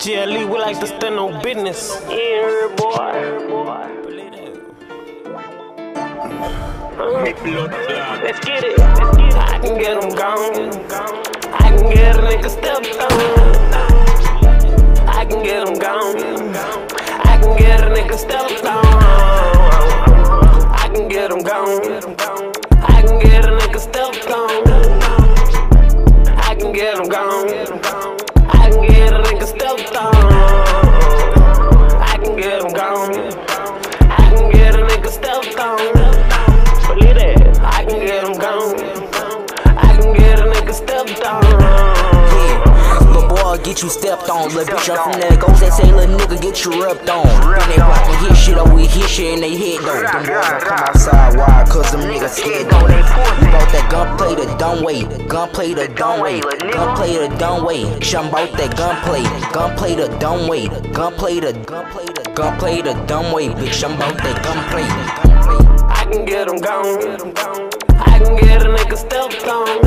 GLE, we like to stand on business. Yeah, boy. Let's get it. I can get them gone. I can get a nigga stepped on. I can get them gone. I can get a nigga stepped on. I can get them gone. I can get a nigga stepped on. I can get them gone. I can get a nigga stepped on. I can get them gone. I can get a nigga stepped on. Believe that. I can get them gone. I can get a nigga stepped on. Little boy get you stepped on. Little bitch up from there goes that say little nigga get you rubbed on. Then they rockin' hit shit over with hit shit in they head though. Them boys gon' come outside wide cause them niggas scared though. You bought that gunplay the dumb way. Gunplay the dumb way. Gunplay the dumb way. Shum bout that gunplay. Gunplay the dumb way. Gunplay the dumb way. Bitch, shum bout that gunplay. I can get them gone. I can get a nigga stepped on.